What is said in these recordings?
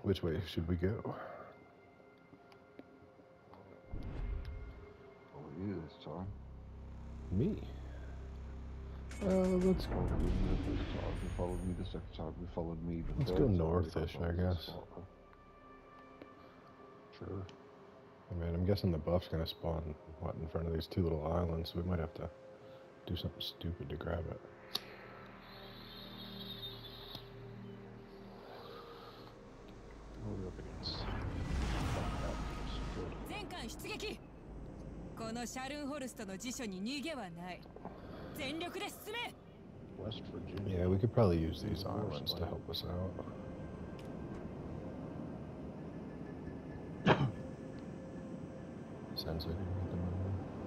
Which way should we go? Oh, you this time. Me? Let's followed you the first time. You followed me the second time. You followed me the let's third go time. northish, I guess. Sure. I mean, I'm guessing the buff's gonna spawn what in front of these two little islands, so we might have to do something stupid to grab it. What are we up against? West Virginia. Yeah, we could probably use these islands to help us out. Sounds like we need them on.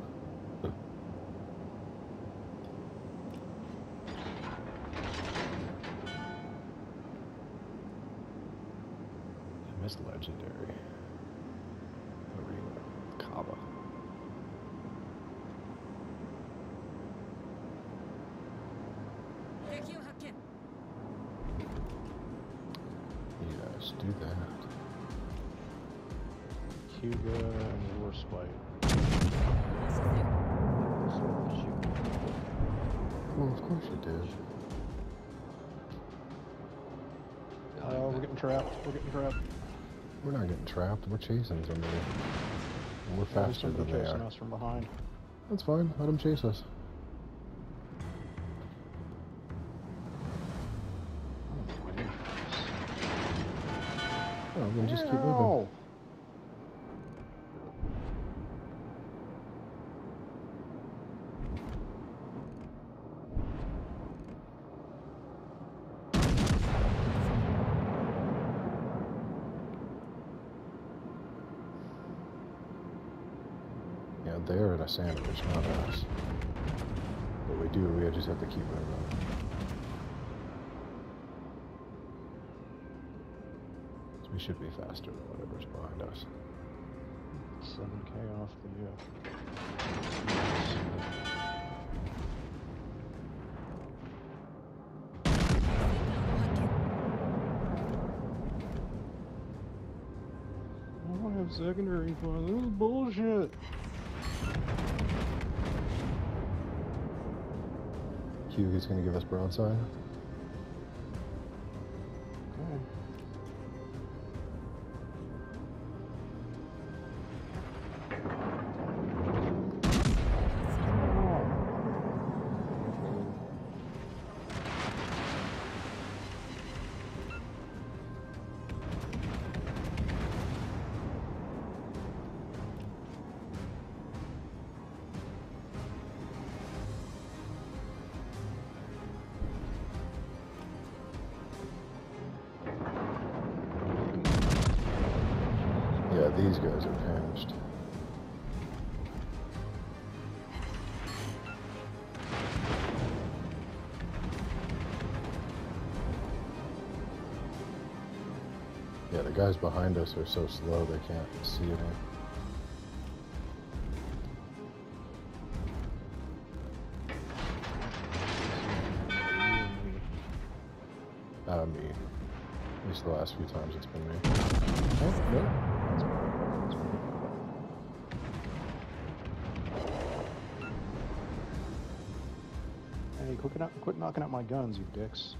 I missed legendary. Arena. Kaba. Yes, do that. Cuba and Warspite. Well, of course you did. Oh, we're getting trapped. We're getting trapped. We're not getting trapped. We're chasing somebody. And we're faster than they chasing are. us from behind. That's fine. Let them chase us. Oh, then just keep moving. Yeah, they're in a sandwich, not us. But we just have to keep moving. So we should be faster than whatever's behind us. 7K off the I have secondary fire. This is bullshit. Q is going to give us broadside. Okay. Yeah, these guys are pinched. Yeah, the guys behind us are so slow they can't see it. Me. At least the last few times it's been me. Oh, no. Hey, quit knocking out my guns, you dicks.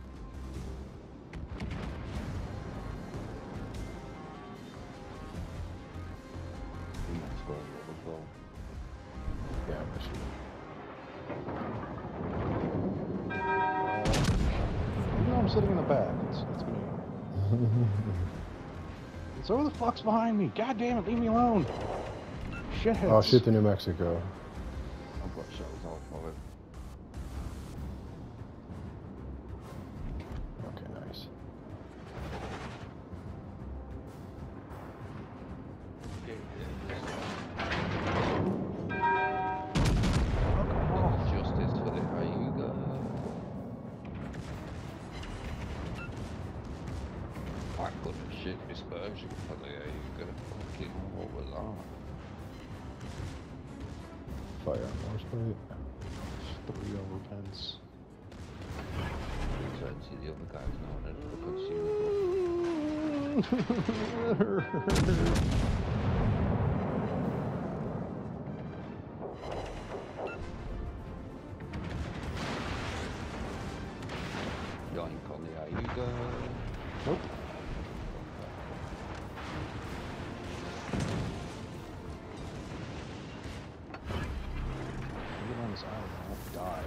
Yeah, I should. You know I'm sitting in the back. It's me. So who the fuck's behind me? God damn it, leave me alone. Shitheads. Oh, shit to New Mexico. I've got shells off of it. Okay, nice. Justice for the Hyuga. I couldn't shit dispersion for the Hyuga. Fucking what was that? Fire on Warspite. 3 over pence. So I see the other guys now and then look at you. Yoink on the Ayuga. Nope. Get on this island, I won't die.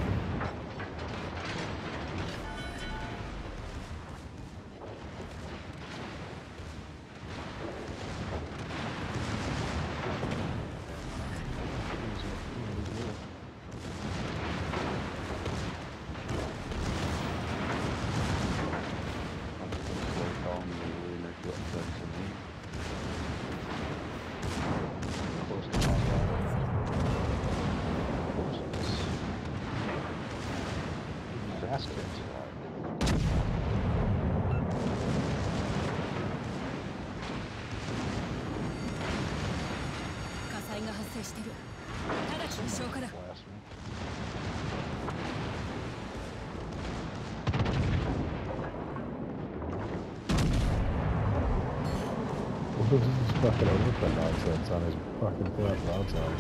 Ass kicked. 火災が発生してる。直ちに消火だ。 Blast me. What is this fucking open nonsense on his fucking flat broadside?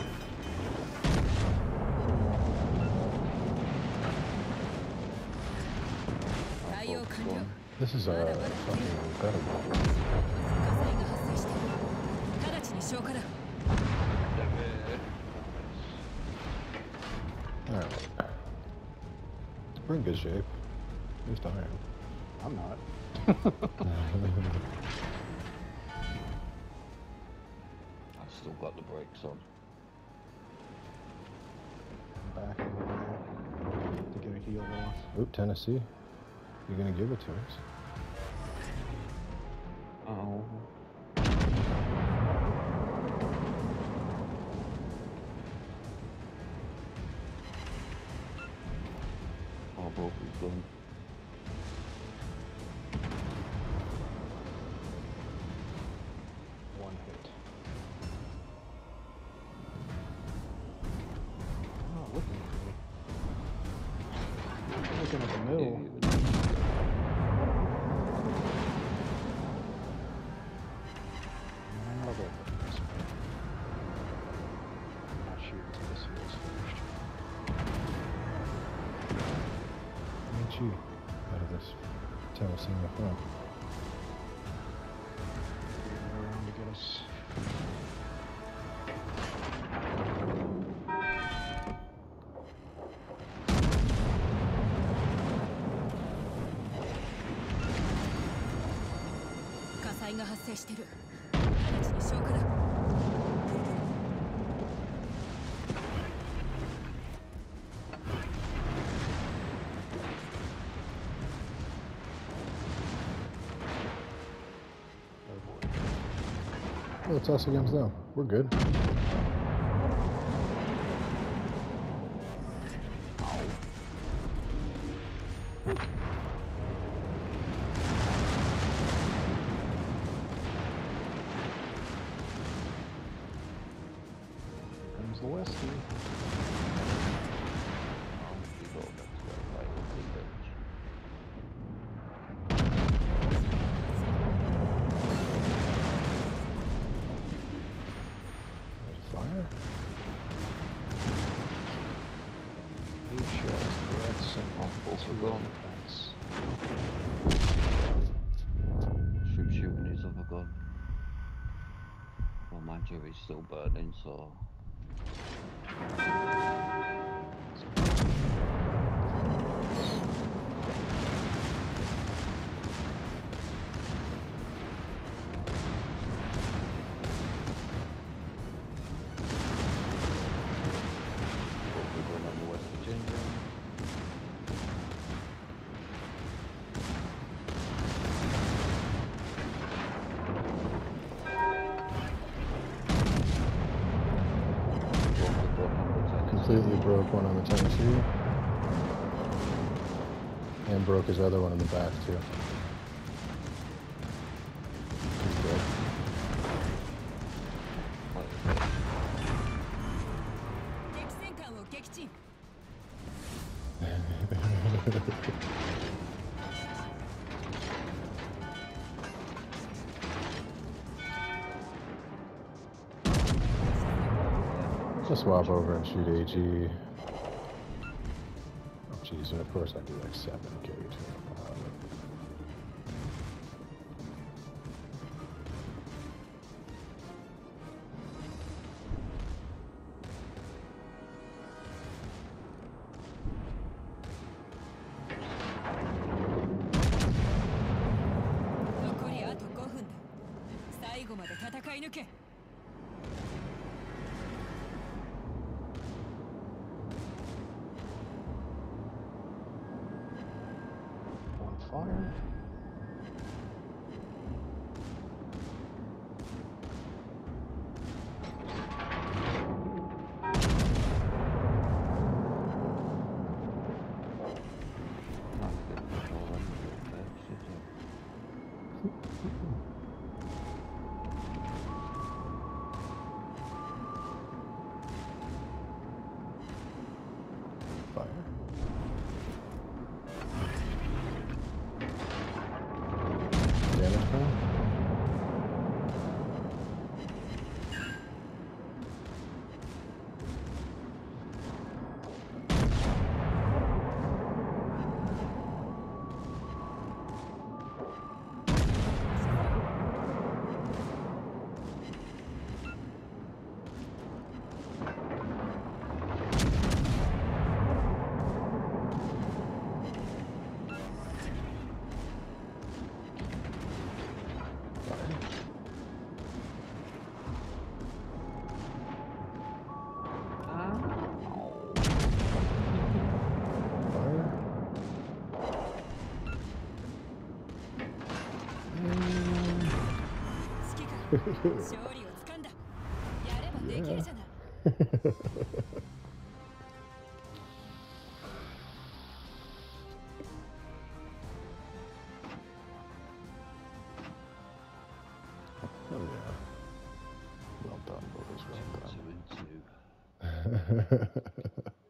This is fucking incredible. 火災が発生してる。直ちに消火だ。 Alright. We're in good shape. At least I am. I'm not. I've still got the brakes on. I'm back over there to get a heal off. Oop, Tennessee. You're gonna give it to us. Oh. Oh, both is done. One hit. Oh, looking at me. Looking at the mill. I'll go for this one. I'm not sure until this heal's finished. Ain't you out of this Tennessee in the front? Around to get us. Oh, it's us against them. We're good. Comes the Westie. Fire? 8 shells, threats, and both are 2 gone. defense. Shoot shooting his other gun. Well, mind you, he's still burning, so. Completely broke one on the Tennessee. And broke his other one in the back, too. He's dead. Let's swap over and shoot AG. Oh, jeez, and of course I do like 7k too. On fire. Fire. Damage bar? Oh yeah. Well done, boys. Well done. 2 and 2.